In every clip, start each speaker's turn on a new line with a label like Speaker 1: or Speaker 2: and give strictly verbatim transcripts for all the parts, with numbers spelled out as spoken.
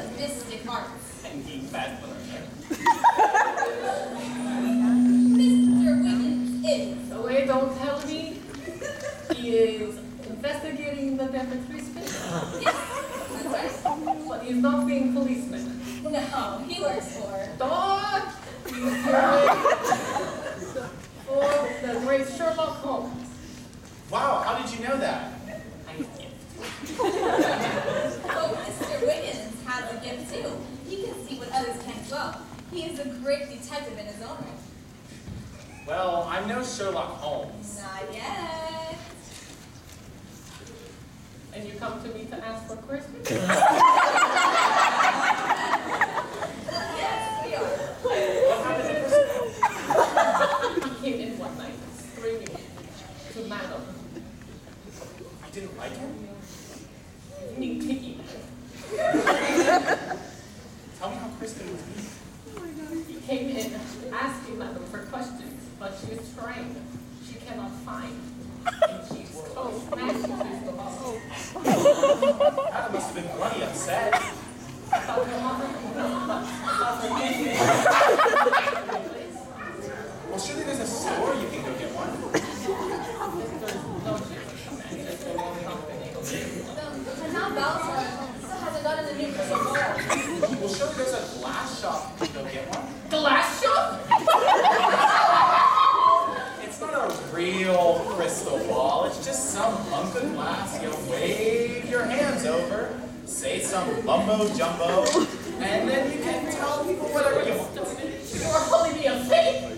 Speaker 1: of mystic arts.
Speaker 2: And he's bad for her.
Speaker 1: Mister Wiggins is.
Speaker 3: So wait, don't tell me. He is investigating the Temperature Space.
Speaker 1: Yes, that's right.
Speaker 3: But he's not being policeman.
Speaker 1: No, he works for.
Speaker 3: Dog! He's doing for the great Sherlock Holmes.
Speaker 4: Wow, how did you know that?
Speaker 3: I have a gift.
Speaker 1: Oh, Mister Wiggins has a gift too. He can see what others can't as well. He is a great detective in his own right.
Speaker 4: Well, I'm no Sherlock Holmes.
Speaker 1: Not yet.
Speaker 3: And you come to me to ask for Christmas?
Speaker 1: Yes, we are.
Speaker 4: What happened to Christmas?
Speaker 3: He came in one night screaming to Madam.
Speaker 4: You didn't like him?
Speaker 3: Being picky.
Speaker 4: Tell me how Kristen was.
Speaker 3: He came in asking Madam for questions, but she is trained. She cannot find. And she's so mad she's the boss.
Speaker 4: Adam must have been bloody upset.
Speaker 3: I thought her mother thought her name.
Speaker 4: Well, surely there's a store you can go get one.
Speaker 1: And now Balthazar still hasn't gotten the new crystal ball.
Speaker 4: Well, surely there's a glass shop you can go get one.
Speaker 3: Glass shop?
Speaker 4: It's not a real crystal ball. It's just some hunk of glass you wave your hands over, say some mumbo jumbo, and then you can tell people whatever you want.
Speaker 3: You are holding me a fake?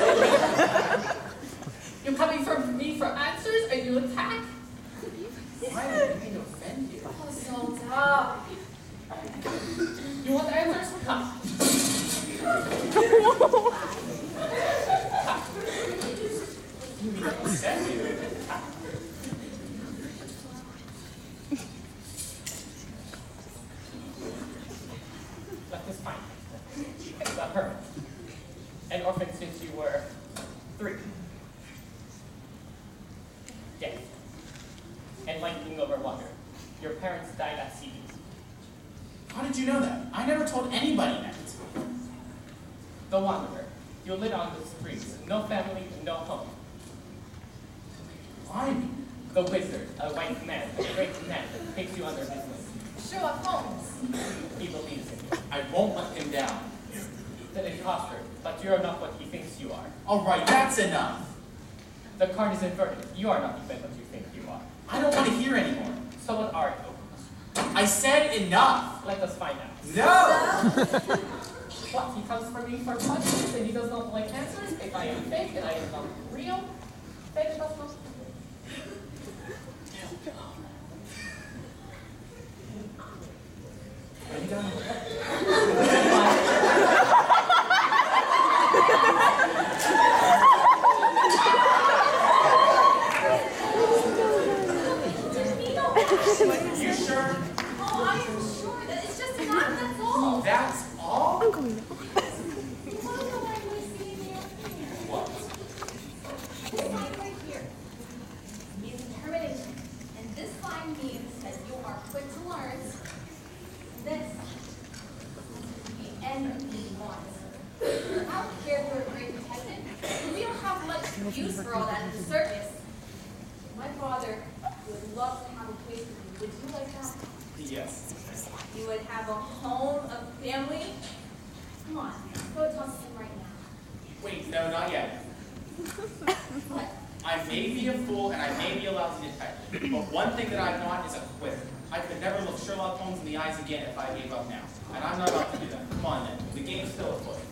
Speaker 3: You're coming for me for answers and you attack?
Speaker 4: Why did I mean to offend you?
Speaker 1: Oh, so tough.
Speaker 3: You want answers? Come.
Speaker 4: You mean to offend you?
Speaker 3: That is fine. It's not her. An orphan since you were three. Yes. And lighting over water. Your parents died at sea.
Speaker 4: How did you know that? I never told anybody that.
Speaker 3: The wanderer. You lit on the streets. No family, no home.
Speaker 4: Why?
Speaker 3: The wizard, a white man, a great man, takes you under his wing.
Speaker 1: Sherlock Holmes.
Speaker 3: He believes in you.
Speaker 4: I won't let him down.
Speaker 3: An imposter, but you're not what he thinks you are.
Speaker 4: All right, that's enough.
Speaker 3: The card is inverted. You are not even what you think you are.
Speaker 4: I don't want to hear anymore.
Speaker 3: So what are you?
Speaker 4: I said enough.
Speaker 3: Let us find out.
Speaker 4: No!
Speaker 3: What, he comes for me for questions and he does not like answers? If I am fake and I am not real, fake does not.
Speaker 4: Are you done? You sure?
Speaker 1: Oh, I am sure that it's just enough, that's all.
Speaker 4: That's all?
Speaker 1: You want to know what I'm going to see in there?
Speaker 4: What?
Speaker 1: This sign right here means determination. And this sign means that you are quick to learn. This is the end you want. I don't care if you're a great detective, but we don't have much use for all that in the circus. My father would love to have a place with you. Would you like that?
Speaker 4: Yes.
Speaker 1: You would have a home, a family. Come on, go talk to him right now.
Speaker 4: Wait, no, not yet.
Speaker 1: What?
Speaker 4: I may be a fool and I may be a lousy detective, but one thing that I'm not is a quitter. I could never look Sherlock Holmes in the eyes again if I gave up now. And I'm not about to do that. Come on then, the game's still afoot.